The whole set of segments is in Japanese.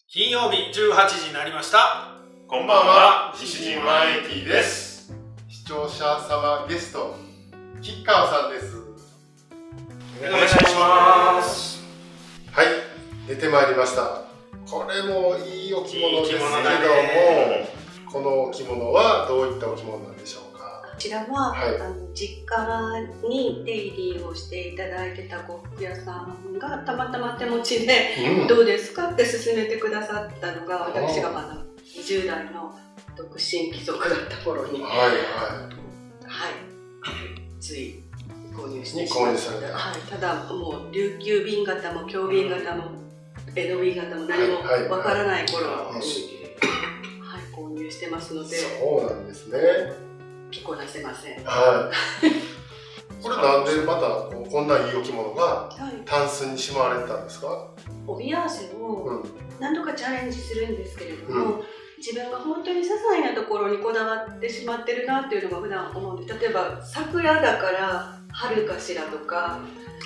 金曜日18時になりました。 こんばんは、西陣180です。 視聴者様ゲスト、吉川さんです。 お願いします。 はい、出てまいりました。これもいいお着物ですけども、このお着物はどういったお着物なんでしょうか。 こちらは、実家に出入りをしていただいてた呉服屋さんがたまたま手持ちで、どうですかって勧めてくださったのが、私がまだ20代の独身貴族だった頃に、つい購入してしまった。ただもう琉球紅型も京紅型も江戸紅型も何もわからない頃に購入してますので。 そうなんですね。 着こなせません。 これなんでまたこんないいお着物がタンスにしまわれたんですか。 帯合わせを何度かチャレンジするんですけれども、自分が本当に些細なところにこだわってしまってるなっていうのが普段思うんです。例えば桜だから春かしらとか、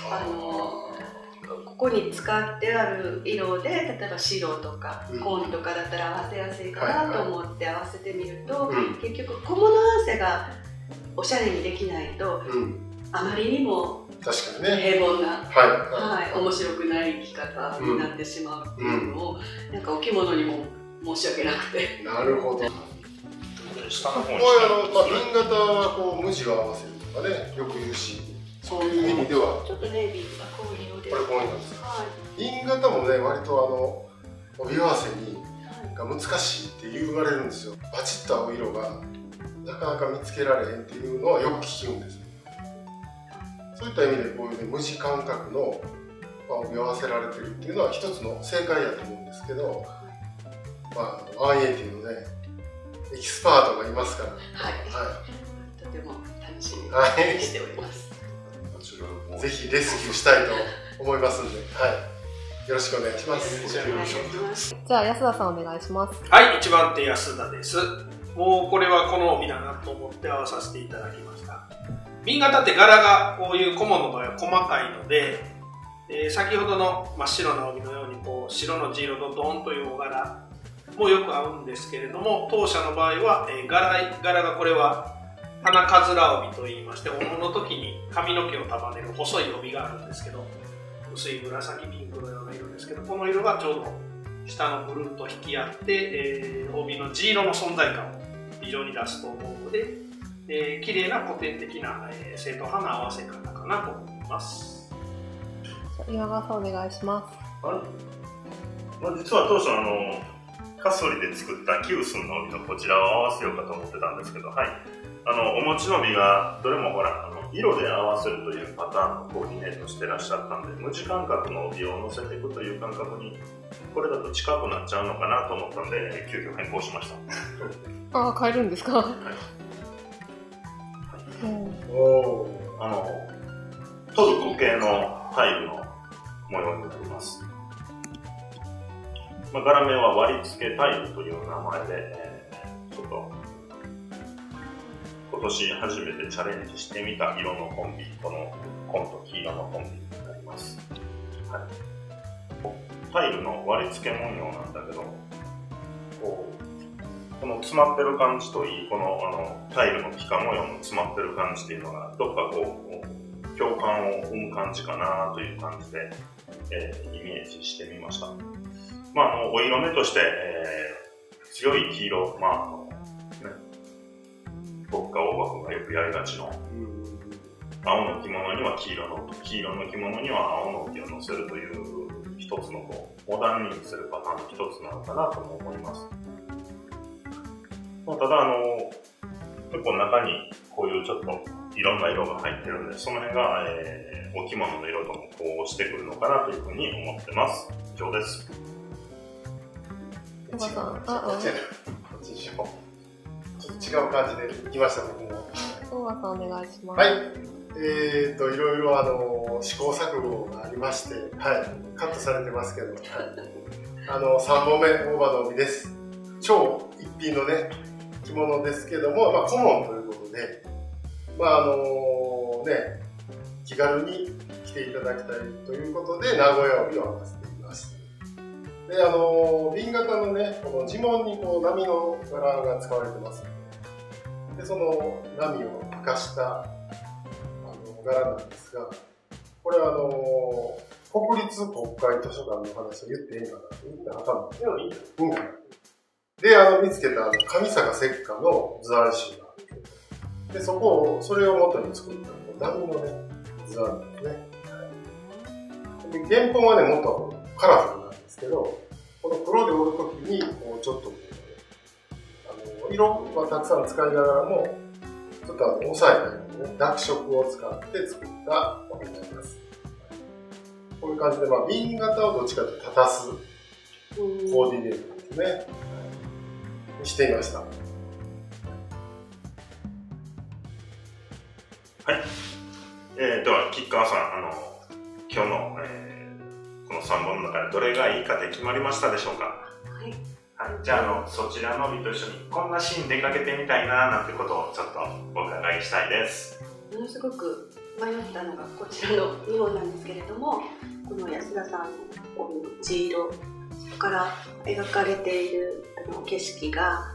ここに使ってある色で、例えば白とか紺とかだったら合わせやすいかなと思って合わせてみると、結局小物合わせがおしゃれにできないと、あまりにも平凡な、面白くない生き方になってしまうっていうのを、なんかお着物にも申し訳なくて。 なるほど。下の方に紅型はこう無地を合わせるとかね、よく言うし、そういう意味ではちょっとネイビーが紺色で、 これ紺色ですか。銀型もね、割と帯合わせが難しいって言われるんですよ。バチッと合う色がなかなか見つけられへんっていうのはよく聞くんです。そういった意味でこういう、無地感覚の帯合わせられてるっていうのは一つの正解だと思うんですけど、180のねエキスパートがいますから、 とても楽しみにしております。 ぜひレスキューしたいと思いますので、よろしくお願いします。 じゃあ安田さんお願いします。 はい、一番手安田です。もうこれはこの帯だなと思って合わさせていただきました。紅型って柄がこういう小物の場合は細かいので、先ほどの真っ白な帯のようにこう白の地色とドーンというお柄もよく合うんですけれども、当社の場合は、柄がこれは花かずら帯といいまして、お盆の時に髪の毛を束ねる細い帯があるんですけど、薄い紫ピンクのような色ですけど、この色がちょうど下のブルーと引き合って、帯の地色の存在感を非常に出すと思うので、綺麗な古典的な、正統派な合わせ方かなと思います。 岩川さんお願いします。 実は当初カソリで作ったキウスンの帯のこちらを合わせようかと思ってたんですけど、お持ちの帯がどれもほら色で合わせるというパターンのコーディネートしてらっしゃったんで、無地感覚の帯を乗せていくという感覚にこれだと近くなっちゃうのかなと思ったんで、急遽変更しました。 変えるんですか。 トルコ系のタイルの模様になります。柄面は割り付けタイルという名前で、ちょっと今年初めてチャレンジしてみた色のコンビ、この紺と黄色のコンビになります。タイルの割り付け文様なんだけど、この詰まってる感じといい、このタイルの皮下模様の詰まってる感じっていうのがどっか共感を生む感じかなという感じで、イメージしてみました。お色目として、強い黄色、僕か大場君がよくやりがちの、青の着物には黄色の、黄色の着物には青の帯を乗せるという一つのモダンにするパターンの一つなのかなとも思います。ただ結構中にこういうちょっといろんな色が入ってるんで、その辺が、お着物の色ともこうしてくるのかなというふうに思ってます。以上です。 こっちにしよう。ちょっと違う感じでいきました、僕も。 大和さんお願いします。 いろいろ試行錯誤がありまして、カットされてますけど、3本目、大葉の帯です。超一品のね、着物ですけども、顧問ということで、気軽に着ていただきたいということで、名古屋帯を合わせています。 で、瓶型のね、この地紋にこう波の柄が使われてますので、でその波を生かした柄なんですが、これ国立国会図書館の話を言っていいかなって言ったらあかんのですよ。いいんだよ。で、見つけた上坂石化の図案集があって、で、それを元に作った波のね、図案なんですね。で、原本はね、もっとカラフルなんですけど、この黒で折るときに、こうちょっと、色はたくさん使いながらも、ちょっと抑えたようなね、濁色を使って作ったものになります。こういう感じで、瓶型をどっちかというと立たすコーディネートですね。してみました。はい。 では、吉川さん、今日の、この3本の中でどれがいいかで決まりましたでしょうか？ はい。 はい、じゃあ、そちらの帯と一緒にこんなシーン出かけてみたいななんてことをちょっとお伺いしたいです。 ものすごく迷ったのがこちらの2本なんですけれども、この安田さんの帯の地色、そこから描かれている景色が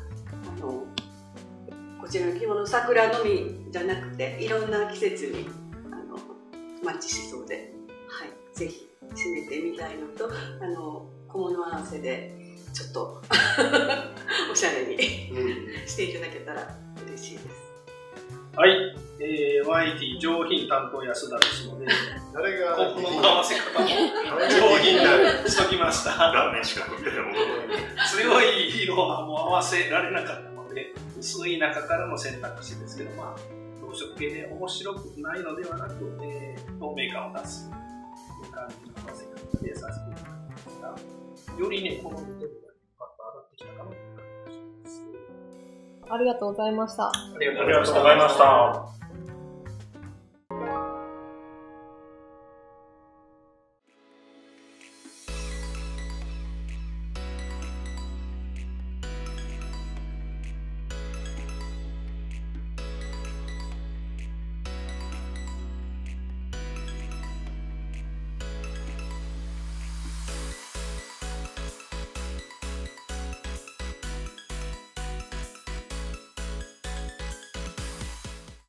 こちらの着物桜のみじゃなくていろんな季節にマッチしそうで、はい、ぜひ締めてみたいのと小物合わせでちょっとおしゃれにしていただけたら嬉しいです。 はい、YT 上品担当安田ですので、 誰が小物の合わせ方も上品にしときました。 ラーメンしか食ってないもの。 強い色はもう合わせられなかったので、薄い中からの選択肢ですけど、同色系で面白くないのではなく、透明感を出すという感じの合わせ方でさせていただきました。よりね、この緑がパッと上がってきたかなという感じがします。 ありがとうございました。 ありがとうございました。